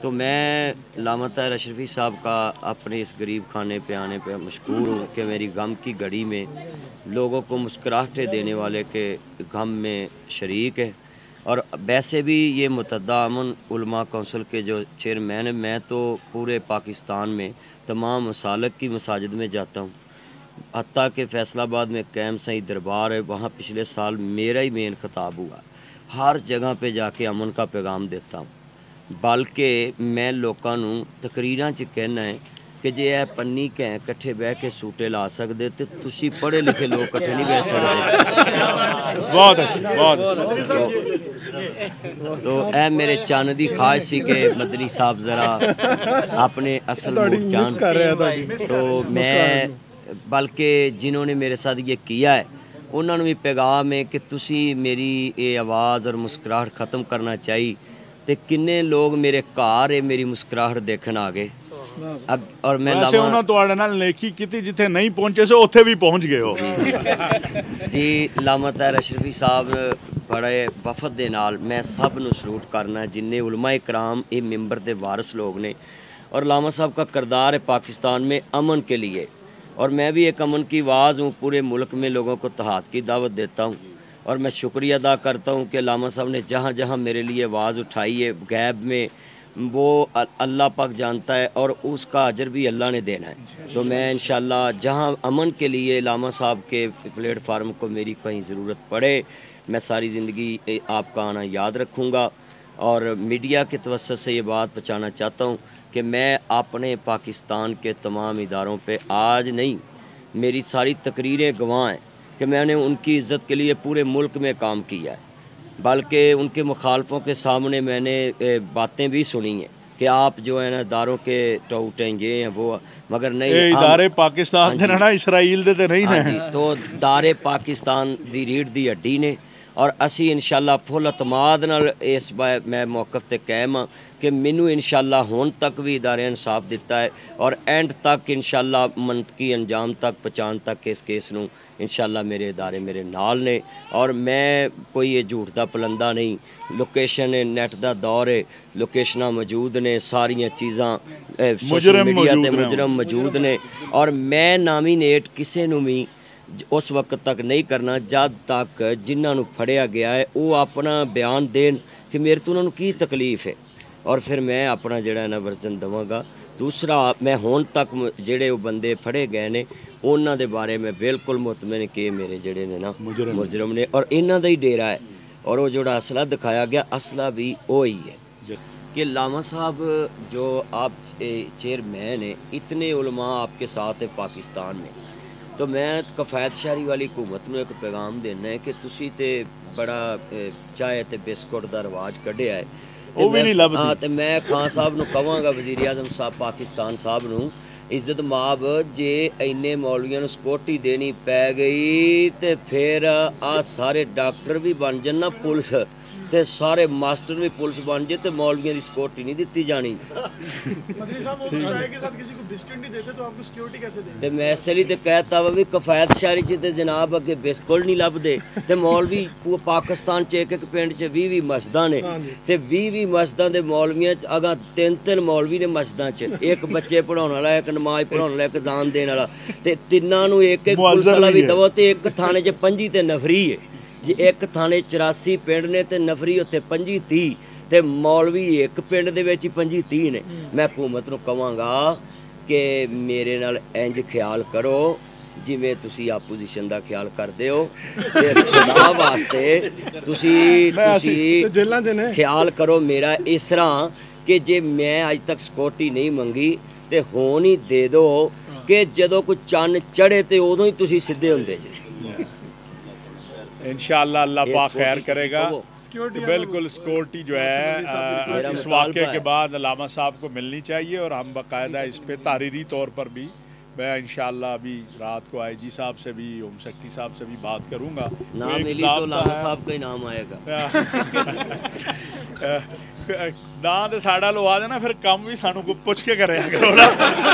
तो मैं अल्लामा ताहिर अशरफी साहब का अपने इस गरीब खाने पे आने पे मशकूर हूँ कि मेरी गम की घड़ी में लोगों को मुस्कुराहटें देने वाले के गम में शरीक है। और वैसे भी ये मुतअद्दा अमन उलमा कौंसिल के जो चेयरमैन है, मैं तो पूरे पाकिस्तान में तमाम मसालिक की मसाजिद में जाता हूँ। हत्ता कि फैसलाबाद में कैम सही दरबार है, वहाँ पिछले साल मेरा ही मेन खिताब हुआ। हर जगह पे जाके अमन का पैगाम देता हूँ। बल्कि मैं लोगों नूं तकरीरां च कहना है कि जे ए पन्नी कैं कट्ठे बह के सूटे ला सकते तो तुसी पढ़े लिखे लोग कट्ठे नहीं बह सकते। बहुत अच्छी, बहुत तो ए मेरे चन दी ख्वाहिश सी कि मदनी साहब ज़रा अपने असल मूड चान। तो मैं बल्कि जिन्होंने मेरे साथ ये किया है उन्होंने भी पैगाम है कि तुसी मेरी ये आवाज़ और मुस्कुराहट ख़त्म करना चाहिए। तो किन्ने लोग मेरे घर है मेरी मुस्कुराहट देखने आ गए। अब और मैं लेखी की जिथे नहीं पहुंचे से उथे भी पहुंच गए हो जी। अल्लामा ताहिर अशरफी साहब बड़े वफद दे नाल मैं सब नूं सलूट करना जिन्ने उलमा कराम ये मिंबर दे वारिस लोग ने। और अल्लामा साहब का किरदार है पाकिस्तान में अमन के लिए, और मैं भी एक अमन की आवाज़ हूँ। पूरे मुल्क में लोगों को तहाद की दावत देता हूँ और मैं शुक्रिया अदा करता हूँ कि अल्लामा साहब ने जहाँ जहाँ मेरे लिए आवाज़ उठाई है गैब में, वो अल्लाह पाक जानता है और उसका अजर भी अल्लाह ने देना है। तो मैं इंशाअल्लाह जहाँ अमन के लिए अल्लामा साहब के प्लेटफार्म को मेरी कहीं ज़रूरत पड़े, मैं सारी ज़िंदगी आपका आना याद रखूँगा। और मीडिया के तवस्सुत से ये बात पहुँचाना चाहता हूँ कि मैं अपने पाकिस्तान के तमाम इदारों पे आज नहीं, मेरी सारी तकरीरें गवाह हैं कि मैंने उनकी इज़्ज़त के लिए पूरे मुल्क में काम किया है। बल्कि उनके मुखालफों के सामने मैंने बातें भी सुनी हैं कि आप जो है ना दारों के टूटे ये हैं वो, मगर नहीं इदारे पाकिस्तान दे ना इसराइल दे ते नहीं ने। तो दारे पाकिस्तान दी रीढ़ दी हड्डी ने और असी इंशाअल्लाह फुल अतमाद नाल इस मैं मौकफ ते कायम हाँ कि मैनू इंशाअल्लाह हुण तक भी इदारे इंसाफ दिता है और एंड तक इंशाअल्लाह मनतकी अंजाम तक पहुँचाण तक इस केस नूं इंशाअल्लाह मेरे इदारे मेरे नाल ने। और मैं कोई ये झूठ दा पलंदा नहीं, लोकेशन है, नेट दा दौर है, लोकेशनां मौजूद ने, सारियां चीज़ां सोशल मीडिया ते मुजरम मौजूद ने। और मैं नामीनेट किसी नूं भी उस वक्त तक नहीं करना जब तक जिन्होंने फड़िया गया है वो अपना बयान देन कि मेरे तो उन्होंने की तकलीफ़ है, और फिर मैं अपना जड़ा ना वर्जन देवांगा। दूसरा, मैं हुण तक जेड़े वो बंदे फड़े गए ने उन्हां दे बारे में बिल्कुल मुतमिन कि मेरे जेड़े ने ना मुजरम ने और इन्हां दा ही डेरा है। और वो जोड़ा असला दिखाया गया असला भी वो ही है कि अल्लामा साहब जो आप चेयरमैन है, इतने उलमा आपके साथ है पाकिस्तान में। तो मैं कफायत शहरी वाली हुकूमत में एक पैगाम देना है कि तुसी ते बड़ा चाय ते बिस्कुट का रिवाज कढ़िया है। हाँ, तो मैं खान साहब नूं कहांगा, वज़ीर आज़म साहब पाकिस्तान साहब नूं, इज्जत माब जे इन्ने मौलवियां नूं सिक्योरिटी देनी पै गई तो फिर आ सारे डॉक्टर भी बन जान ना पुलिस, ते सारे मास्टर भी पुलिस बन जाए तो मौलवियों की सिक्योरिटी नहीं दी जानी। तो मैं इसलिए तो कहता वा भी कफायत शहरी च जनाब अगे बिस्कुट नहीं लभदे, तो मौलवी पाकिस्तान च एक पिंड च 20 मस्जिदां ने, तो 20 मस्जिदां दे मौलवियां च अगा 3 मौलवी ने मस्जिदां च, एक बच्चे पढ़ाने वाला, एक नमाज पढ़ाने वाला, एक अजान देने वाला, तो तिन्नां नूं एक पुलिस वाला भी दवो। तो एक थाने च 25 ते नफरी है जी, एक थाने 84 पिंड ने ते नफरी उत्थे 25-30 ते मौलवी एक पिंड दे विच 25-30 ने। मैं हुकूमत नूं कहांगा कि मेरे नाल इंज ख्याल करो जिवें तुसी आपोजिशन दा ख्याल करदे हो, ते खुदा वास्ते तुसी ख्याल करो मेरा इस तरह कि जे मैं अज तक सिक्योरिटी नहीं मंगी ते होण ही दे दो कि जदों कोई चन्न चढ़े ते उदों ही तुसी सीधे हुंदे जे। इंशाअल्लाह अल्लाह पाक खैर करेगा। बिल्कुल सिक्योरिटी जो है इस वाक़े के बाद अल्लामा साहब को मिलनी चाहिए और हम बाकायदा इस पे तहरीरी तौर पर भी मैं इंशाअल्लाह अभी रात को आईजी साहब से भी, होम सेक्रेटरी साहब से भी बात करूँगा। नाम मिली तो अल्लामा साहब का ही नाम आएगा। ना तो साड़ा लवा देना, फिर कम भी सानू को पुछ के करे करो ना।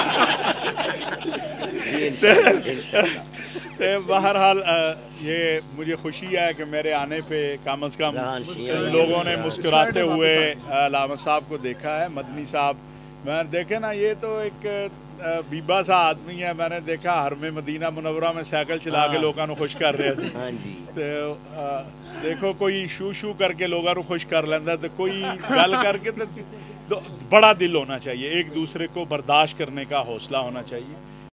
बहरहाल ये मुझे खुशी है कि मेरे आने पे कम अज़ कम लोगों ने मुस्कुराते हुए अल्लामा साहब को देखा है। मदनी साहब मैंने देखे ना, ये तो एक बीबा सा आदमी है। मैंने देखा हर में मदीना मुनव्वरा में साइकिल चला के लोगों को खुश कर रहे थे। तो देखो कोई शू शू करके लोगों को खुश कर लेंदा, तो कोई गल करके तो बड़ा दिल होना चाहिए, एक दूसरे को बर्दाश्त करने का हौसला होना चाहिए।